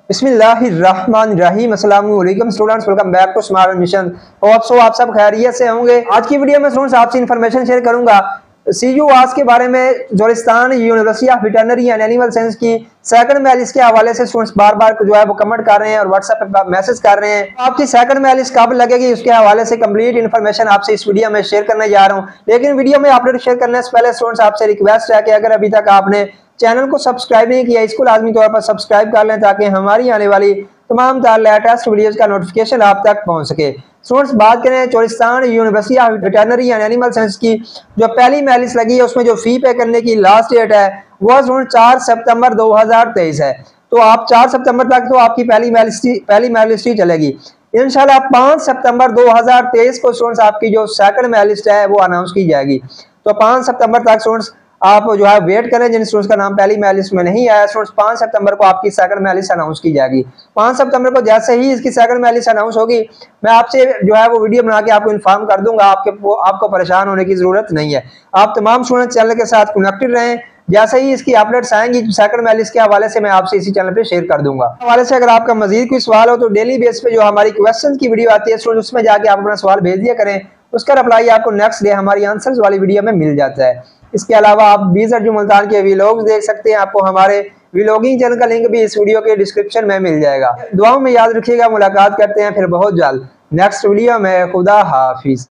बिस्मिल्लाहिर्रहमानिर्रहीम। अस्सलाम वालेकुम students, welcome back to smart mission. आप सब खैरियत से होंगे। आज की वीडियो में स्टूडेंट्स आपसे इन्फॉर्मेशन शेयर करूंगा CUAS के बारे में। Cholistan university of veterinary and animal science की सेकंड मैलिस के हवाले से स्टूडेंट्स बार बार जो है वो कमेंट कर रहे हैं और व्हाट्सएप पे मैसेज कर रहे हैं। आपकी सेकंड मैलिस कब लगेगी उसके हवाले से कंप्लीट इन्फॉर्मेशन आपसे इस वीडियो में शेयर करने जा रहा हूँ। लेकिन वीडियो में अपडेट शेयर करने से पहले स्टूडेंट्स आपसे रिक्वेस्ट है कि अगर अभी तक आपने चैनल को सब्सक्राइब नहीं किया, इसको लाजमी तौर पर सब्सक्राइब कर लें ताकि हमारी आने वाली तमाम लेटेस्ट वीडियोस का नोटिफिकेशन आप तक पहुंच सके। स्टूडेंट्स बात करें Cholistan university of veterinary and animal science की जो पहली मैलिस लगी है उसमें जो फी पे करने की लास्ट डेट है वह 4 सितंबर 2023 है। तो आप 4 सितंबर तक तो आपकी पहली मैलिस चलेगी। इंशाल्लाह 5 सितंबर 2023 को स्टूडेंट्स आपकी जो सेकंड मैलिस्ट है वो अनाउंस की जाएगी। तो 5 सितंबर तक स्टूडेंट्स आप जो है वेट करें। जिन स्टूडेंट्स का नाम पहली मैलिस्ट में नहीं आया, स्टूडेंट्स 5 सितंबर को आपकी सेकंड मैलिस्ट अनाउंस की जाएगी। 5 सितंबर को जैसे ही इसकी सेकंड मैलिस्ट अनाउंस होगी मैं आपसे जो है वो वीडियो बना के आपको इन्फॉर्म कर दूंगा। आपको परेशान होने की जरूरत नहीं है। आप तमाम स्टूडेंट चैनल के साथ कनेक्टेड रहें। जैसे ही इसकी अपडेट्स आएंगी सेकंड मैलिस्ट के हवाले से मैं आपसे इसी चैनल पे शेयर कर दूंगा। हवाले से अगर आपका मजीद कोई सवाल हो तो डेली बेस पे जो हमारी क्वेश्चन की वीडियो आती है स्टूडेंट उसमें जाके आप अपना सवाल भेज दिया करें। उसका रिप्लाई आपको नेक्स्ट डे हमारी आंसर्स वाली वीडियो में मिल जाता है। इसके अलावा आप बीस अर्जुन मुल्तान के व्लॉग्स देख सकते हैं। आपको हमारे व्लॉगिंग चैनल का लिंक भी इस वीडियो के डिस्क्रिप्शन में मिल जाएगा। दुआओं में याद रखिएगा। मुलाकात करते हैं फिर बहुत जल्द नेक्स्ट वीडियो में। खुदा हाफिज।